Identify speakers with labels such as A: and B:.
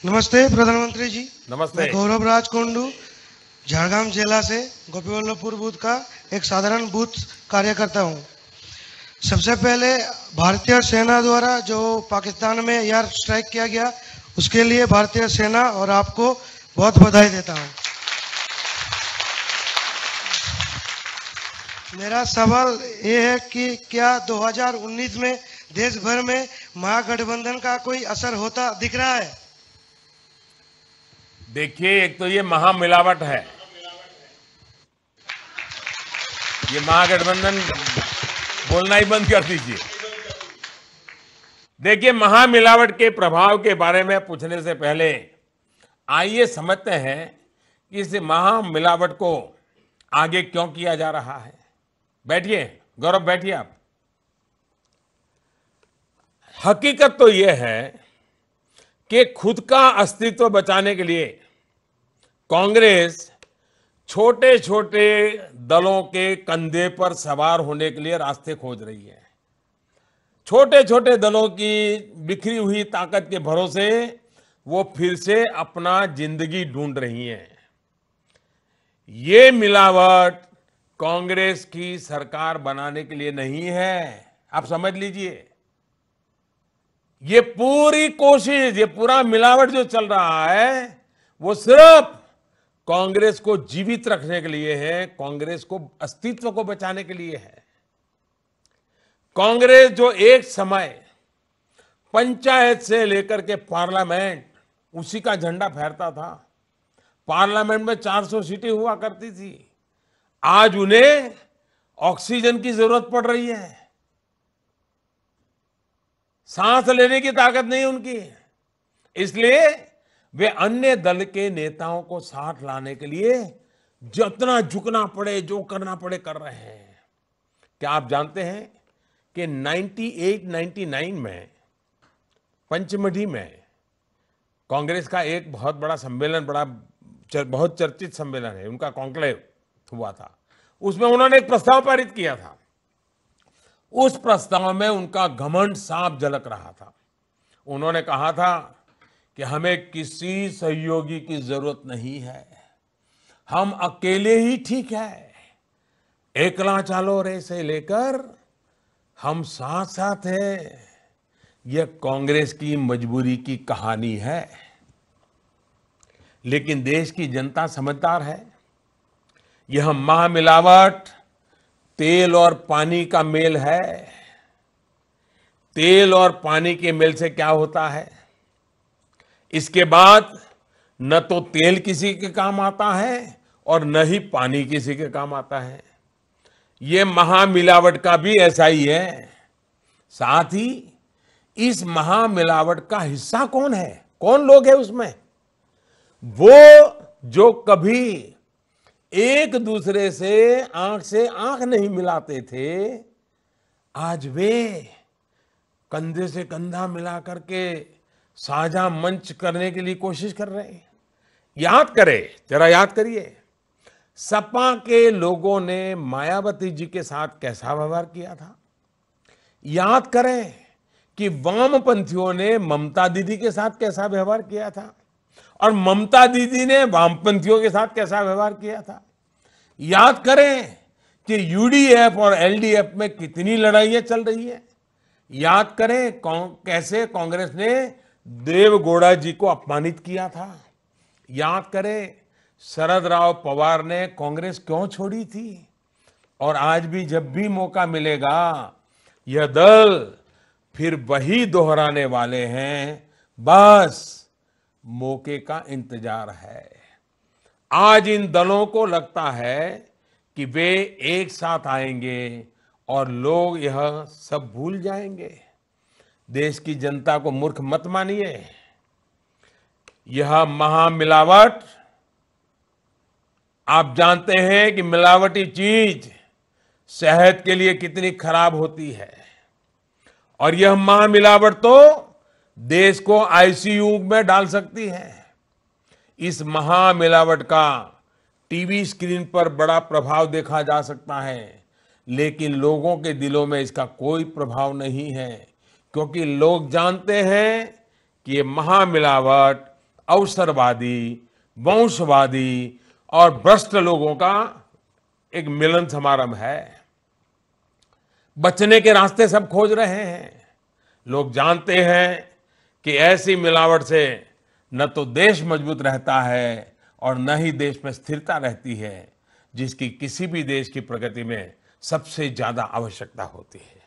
A: नमस्ते प्रधानमंत्री जी।
B: नमस्ते।
A: मैं गौरव राज कोंडू झारग्राम जिला से गोपीवल्लभपुर बूथ का एक साधारण बूथ कार्यकर्ता हूं। सबसे पहले भारतीय सेना द्वारा जो पाकिस्तान में एयर स्ट्राइक किया गया उसके लिए भारतीय सेना और आपको बहुत बधाई देता हूं। मेरा सवाल ये है कि क्या 2019 में देश भर में महागठबंधन का कोई असर होता दिख रहा है?
B: देखिए, एक तो ये महामिलावट है। ये महागठबंधन बोलना ही बंद कर दीजिए। देखिए, महामिलावट के प्रभाव के बारे में पूछने से पहले आइए समझते हैं कि इस महामिलावट को आगे क्यों किया जा रहा है। बैठिए गौरव, बैठिए आप। हकीकत तो यह है कि खुद का अस्तित्व बचाने के लिए कांग्रेस छोटे छोटे दलों के कंधे पर सवार होने के लिए रास्ते खोज रही है। छोटे छोटे दलों की बिखरी हुई ताकत के भरोसे वो फिर से अपना जिंदगी ढूंढ रही हैं। ये मिलावट कांग्रेस की सरकार बनाने के लिए नहीं है, आप समझ लीजिए। ये पूरी कोशिश, ये पूरा मिलावट जो चल रहा है वो सिर्फ कांग्रेस को जीवित रखने के लिए है, कांग्रेस को अस्तित्व को बचाने के लिए है। कांग्रेस जो एक समय पंचायत से लेकर के पार्लियामेंट उसी का झंडा फहरता था, पार्लियामेंट में 400 सीटें हुआ करती थी, आज उन्हें ऑक्सीजन की जरूरत पड़ रही है। सांस लेने की ताकत नहीं उनकी, इसलिए वे अन्य दल के नेताओं को साथ लाने के लिए जितना झुकना पड़े, जो करना पड़े कर रहे हैं। क्या आप जानते हैं कि 98-99 में पंचमढ़ी में कांग्रेस का एक बहुत बड़ा सम्मेलन, बहुत चर्चित सम्मेलन है, उनका कॉन्क्लेव हुआ था। उसमें उन्होंने एक प्रस्ताव पारित किया था। उस प्रस्ताव में उनका घमंड साफ झलक रहा था। उन्होंने कहा था कि हमें किसी सहयोगी की जरूरत नहीं है, हम अकेले ही ठीक है। एकला चालो रे से लेकर हम साथ साथ हैं। यह कांग्रेस की मजबूरी की कहानी है। लेकिन देश की जनता समझदार है। यह महामिलावट तेल और पानी का मेल है। तेल और पानी के मेल से क्या होता है, इसके बाद न तो तेल किसी के काम आता है और न ही पानी किसी के काम आता है। ये महामिलावट का भी ऐसा ही है। साथ ही इस महामिलावट का हिस्सा कौन है, कौन लोग हैं उसमें? वो जो कभी एक दूसरे से आंख नहीं मिलाते थे, आज वे कंधे से कंधा मिला करके साझा मंच करने के लिए कोशिश कर रहे हैं। याद करें, जरा याद करिए, सपा के लोगों ने मायावती जी के साथ कैसा व्यवहार किया था। याद करें कि वामपंथियों ने ममता दीदी के साथ कैसा व्यवहार किया था और ममता दीदी ने वामपंथियों के साथ कैसा व्यवहार किया था। याद करें कि यूडीएफ और एलडीएफ में कितनी लड़ाइयां चल रही है। याद करें कैसे कांग्रेस ने देवगौड़ा जी को अपमानित किया था। याद करें शरद राव पवार ने कांग्रेस क्यों छोड़ी थी। और आज भी जब भी मौका मिलेगा यह दल फिर वही दोहराने वाले हैं, बस मौके का इंतजार है। आज इन दलों को लगता है कि वे एक साथ आएंगे और लोग यह सब भूल जाएंगे। देश की जनता को मूर्ख मत मानिए। यह महामिलावट, आप जानते हैं कि मिलावटी चीज सेहत के लिए कितनी खराब होती है। और यह महामिलावट तो देश को आईसीयू में डाल सकती है। इस महामिलावट का टीवी स्क्रीन पर बड़ा प्रभाव देखा जा सकता है, लेकिन लोगों के दिलों में इसका कोई प्रभाव नहीं है, क्योंकि लोग जानते हैं कि ये महामिलावट अवसरवादी, वंशवादी और भ्रष्ट लोगों का एक मिलन समारंभ है। बचने के रास्ते सब खोज रहे हैं। लोग जानते हैं कि ऐसी मिलावट से न तो देश मजबूत रहता है और न ही देश में स्थिरता रहती है, जिसकी किसी भी देश की प्रगति में सबसे ज्यादा आवश्यकता होती है।